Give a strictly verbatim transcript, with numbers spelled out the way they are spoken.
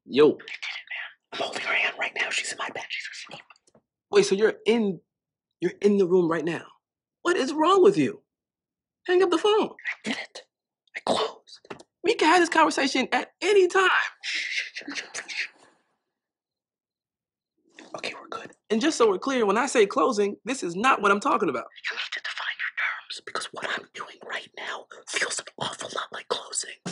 Yo. I did it, man. I'm holding her hand right now. She's in my bed. She's asleep. Wait, so you're in you're in the room right now. What is wrong with you? Hang up the phone. I did it. I closed. We can have this conversation at any time. Shh, shh, shh, shh. Okay, we're good. And just so we're clear, when I say closing, this is not what I'm talking about. You need to define your terms because what I'm doing right now feels an awful lot like closing.